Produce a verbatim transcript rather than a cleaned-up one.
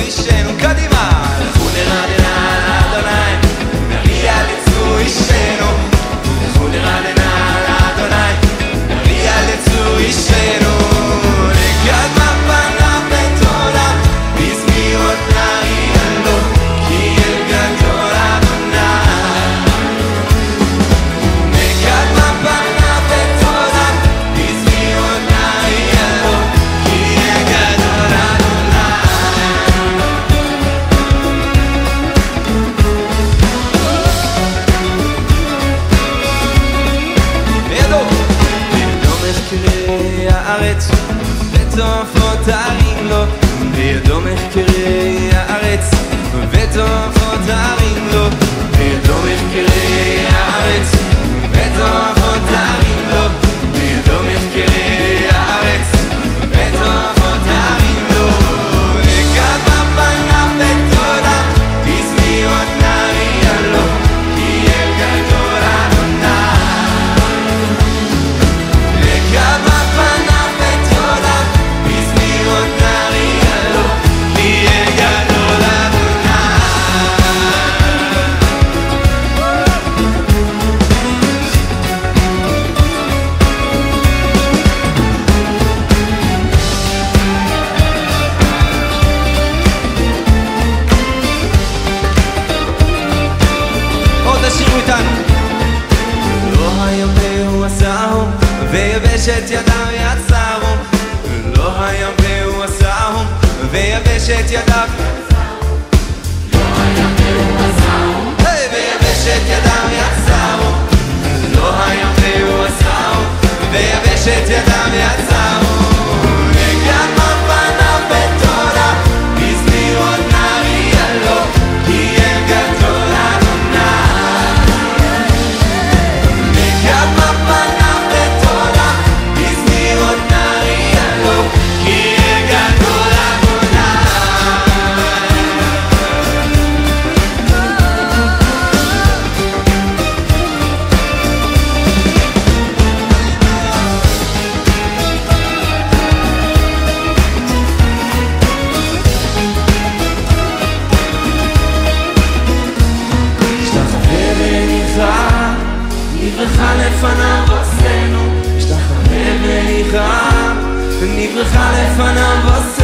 אישנו, קדימה. לכו נרננה לאדוני, נריע לצור אישנו. לכו נרננה לאדוני, נריע לצור אישנו. לקדמה פניו בתורה, בזמירות נריע לו, כי אל גדול אדוני. לקדמה פניו בתורה, בזמירות נריע לו, כי אל גדול אדוני. בידו, בידו מחקרי הארץ, וטופות הרים לו, בידו מחקרי הארץ, וטופות הרים לו, בידו מחקרי הארץ, וטופות הרים לו, בידו מחקרי הארץ, וטופות הרים לו. לקדמה פניו בתורה, בזמירות נריע לו, כי אל גדול אדוני. לקדמה פניו בתורה, בזמירות נריע לו, כי אל גדול אדוני. עוד תשאירו איתנו. לא היום והוא עשהו, ויבשת ידיו יצרו. לא היום והוא עשהו, ויבשת ידיו היי, ויבשת ידיו יצרו. לא היום והוא עשהו, ויבשת ידיו יצרו. לקדמה פניו בתורה, בזמירות נריע לו, כי אל גדול אדוני. לקדמה פניו בתורה, בזמירות נריע לו, כי אל גדול אדוני. השתחווה וניחא, נברכה לפניו עושנו. השתחווה וניחא, נברכה לפניו עושנו.